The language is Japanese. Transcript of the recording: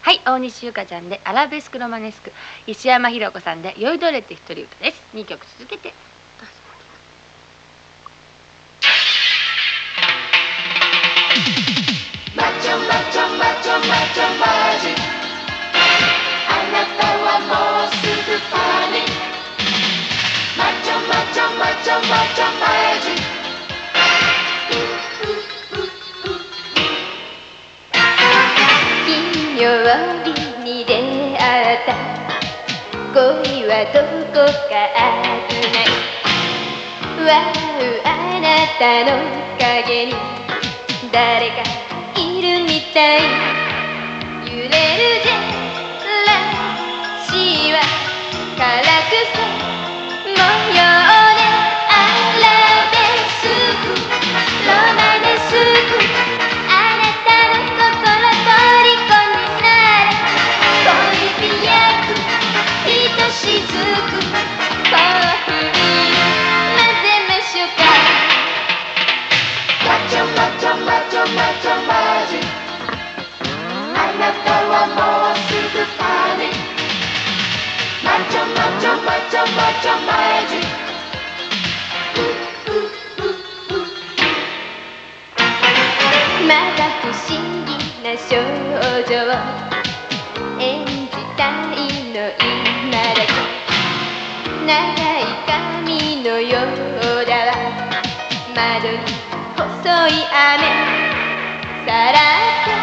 はい、大西ゆかちゃんでアラベスクロマネスク、石山ひろ子さんで酔いどれて一人歌です。2曲続けて。 マチョマチョマチョマチョマジ、あなたはもうすぐパニック。マチョマチョマチョマチョマジ。 金曜日に出会った恋はどこか危ない。わうあなたの影に誰かいるみたい。揺れるジェラシは辛くさ模様でアラベスクロマネスク、あなたの心虜になれ。恋火焼くひとしずくコーヒー混ぜましょうか。 マチョマチョマチョマチョマジ、あなたはもうすぐパニック。マチョマチョマチョマチョマジ。 まだ不思議な少女を演じたいの今だけ。長い髪のようだわ、窓に細い雨さらって